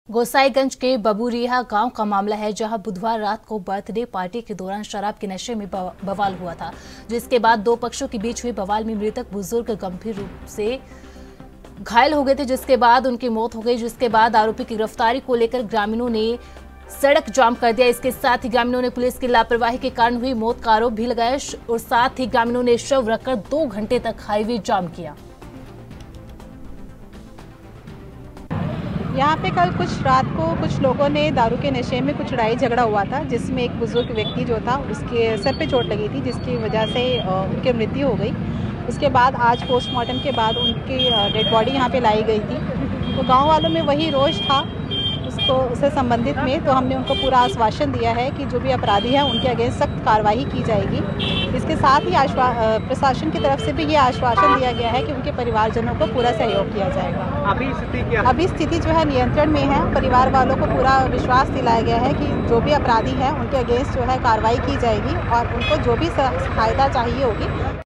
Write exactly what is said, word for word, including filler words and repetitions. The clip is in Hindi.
गोसाईगंज के बबूरिया गांव का मामला है, जहां बुधवार रात को बर्थडे पार्टी के दौरान शराब के नशे में बवाल हुआ था, जिसके बाद दो पक्षों के बीच हुए बवाल में मृतक बुजुर्ग गंभीर रूप से घायल हो गए थे, जिसके बाद उनकी मौत हो गई। जिसके बाद आरोपी की गिरफ्तारी को लेकर ग्रामीणों ने सड़क जाम कर दिया। इसके साथ ही ग्रामीणों ने पुलिस की लापरवाही के कारण हुई मौत का आरोप भी लगाया और साथ ही ग्रामीणों ने शव रखकर दो घंटे तक हाईवे जाम किया। यहाँ पे कल कुछ रात को कुछ लोगों ने दारू के नशे में कुछ लड़ाई झगड़ा हुआ था, जिसमें एक बुजुर्ग व्यक्ति जो था उसके सर पे चोट लगी थी, जिसकी वजह से उनकी मृत्यु हो गई। उसके बाद आज पोस्टमार्टम के बाद उनकी डेड बॉडी यहाँ पे लाई गई थी। तो गांव वालों में वही रोष था उसको उससे संबंधित में, तो हमने उनको पूरा आश्वासन दिया है कि जो भी अपराधी हैं उनके अगेंस्ट सख्त कार्रवाई की जाएगी। इसके साथ ही प्रशासन की तरफ से भी ये आश्वासन दिया गया है कि उनके परिवारजनों को पूरा सहयोग किया जाएगा। अभी स्थिति क्या है? अभी स्थिति जो है नियंत्रण में है। परिवार वालों को पूरा विश्वास दिलाया गया है कि जो भी अपराधी हैं उनके अगेंस्ट जो है कार्रवाई की जाएगी और उनको जो भी सहायता चाहिए होगी